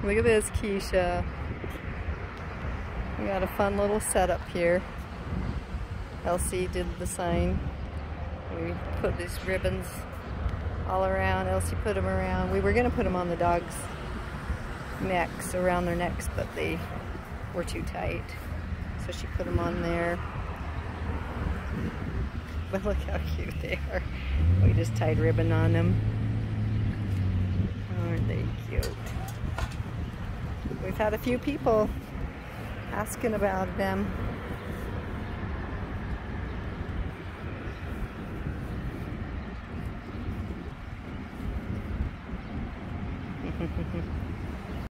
Look at this, Keisha. We got a fun little setup here. Elsie did the sign. We put these ribbons all around. Elsie put them around. We were going to put them on the dogs' necks, around their necks, but they were too tight. So she put them on there. But look how cute they are. We just tied ribbon on them. Aren't they cute? We've had a few people asking about them.